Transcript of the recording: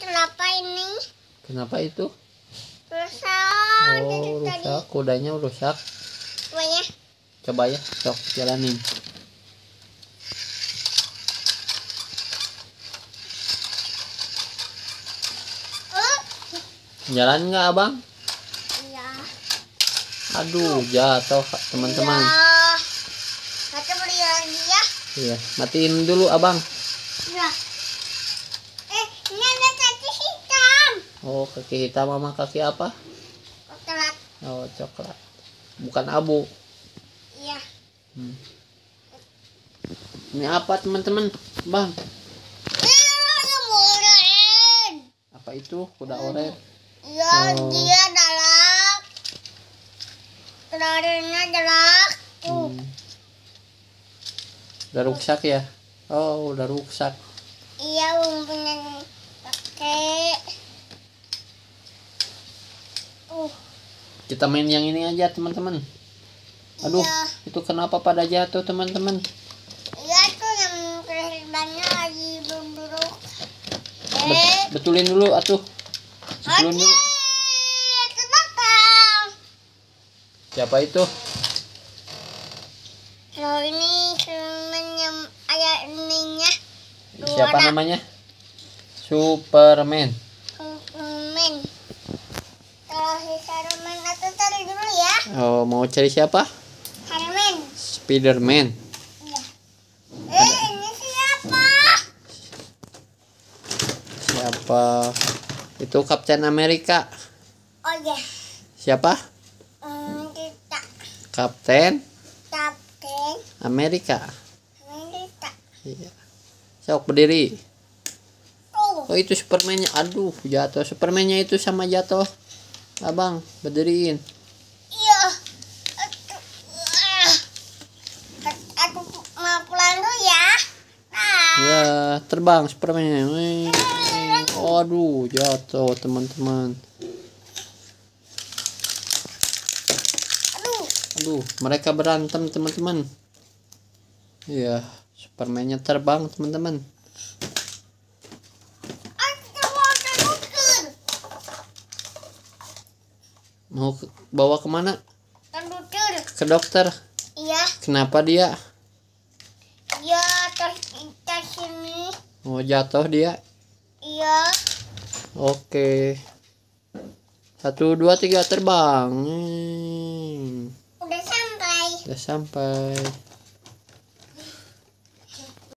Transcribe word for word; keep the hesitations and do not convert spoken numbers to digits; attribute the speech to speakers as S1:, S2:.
S1: kenapa ini?
S2: Kenapa itu?
S1: Rusak.
S2: Oh, rusak. Kudanya rusak.
S1: Coba ya.
S2: Coba ya, sok jalanin.
S1: Oh.
S2: Jalan nggak abang?
S1: Iya.
S2: Aduh, jatuh teman-teman.
S1: Iya. Kita beli lagi ya.
S2: Iya, matiin dulu abang.
S1: Iya. Eh, ini ada kaki hitam.
S2: Oh, kaki hitam sama kaki apa?
S1: Coklat.
S2: Oh, coklat. Bukan abu.
S1: Iya.
S2: Hmm. Ini apa teman-teman? Bang.
S1: Ini oren.
S2: Apa itu? Kuda oren.
S1: Iya,
S2: Oh.
S1: dia galak. Telurnya galak. Tuh.
S2: Hmm. Udah rusak ya? Oh, udah rusak.
S1: Iya, umpunya pakai. Uh.
S2: Kita main yang ini aja teman-teman. Aduh,
S1: Iya.
S2: itu kenapa pada jatuh teman-teman?
S1: Iya tuh yang kelebihannya lagi buruk.
S2: Bet-
S1: Eh,
S2: betulin dulu atuh. Betulin
S1: oke.
S2: dulu.
S1: Ke belakang.
S2: Siapa itu?
S1: Kalau ini semuanya ayah ininya.
S2: Siapa namanya? Superman.
S1: Superman. Kalau si Superman atau cari dulu ya.
S2: Oh, mau cari siapa?
S1: Superman.
S2: Spiderman.
S1: Iya. Eh, ini siapa?
S2: Siapa? Itu Kapten Amerika.
S1: Oh ya.
S2: Siapa?
S1: Hmm, kita
S2: Kapten
S1: Kapten
S2: Amerika.
S1: Amerika.
S2: Iya. Sok berdiri.
S1: Oh.
S2: Oh, itu Supermannya. Aduh, jatuh. Supermannya itu sama jatuh. Abang, berdiriin.
S1: Iya. Aduh. Ah. Aku mau pulang dulu ya. Nah.
S2: Ya, terbang Supermannya. Wih. Aduh, jatuh teman-teman.
S1: Aduh.
S2: Aduh, mereka berantem teman-teman. Iya, Supermannya terbang teman-teman.
S1: Aku mau ke dokter.
S2: Mau ke- bawa kemana?
S1: Ke dokter.
S2: Ke dokter.
S1: Iya.
S2: Kenapa dia?
S1: Iya. Terus kita sini.
S2: Mau jatuh dia?
S1: Iya.
S2: Oke. Satu, dua, tiga, terbang. Hmm,
S1: Udah sampai.
S2: udah sampai.